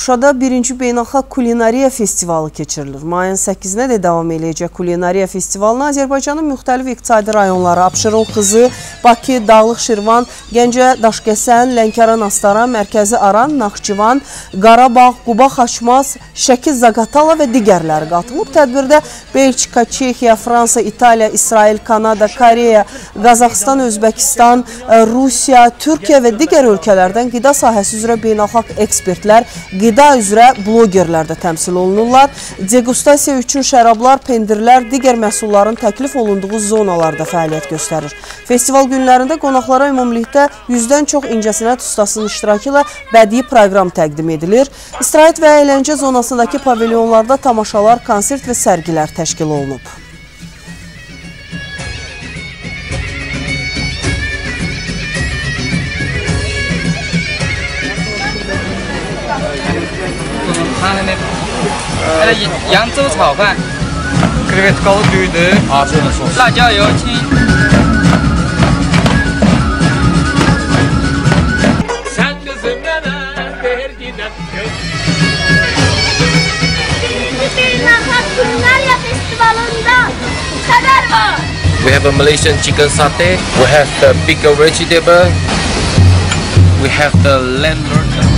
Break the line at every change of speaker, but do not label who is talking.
Şuşada 1-ci Beynəlxalq Kulinariya Festivalı keçirilir. Mayın 8-nə də davam eləyəcək Kulinariya Festivalına Azərbaycanın müxtəlif iqtisadi rayonları, Abşeron, Xızı, Bakı, Dağlıq Şirvan, Gəncə, Daşkəsən, Lənkəran, Astara, Mərkəzi Aran, Naxçıvan, Qarabağ, Quba, Xaçmaz, Şəki, Zaqatala və digərləri qatılıb. Tədbirdə Belçika, Çexiya, Fransa, İtaliya, İsrail, Kanada, Koreya, Qazaxıstan, Özbəkistan, Rusiya, Türkiyə və digər ölkələrdən qida sahəsi üzrə beynəlxalq ekspertlər, qida üzrə blogerlər də təmsil olunurlar. Degustasiya üçün şərablar, pendirlər, digər məhsulların təklif olunduğu zonalarda fəaliyyət göstərir. Festival günlərində qonaqlara ümumilikdə 100-dən çox incəsənət ustasının iştirakı ilə bədii proqram təqdim edilir. İstirahət və əyləncə zonasındakı pavilyonlarda tamaşalar, konsert və sərgilər təşkil olunub.
Yangzhou 炒饭
krevetkalı düydü,
辣椒油青
We have a Malaysian chicken satay. We have the bigger vegetable. We have the lamb burger.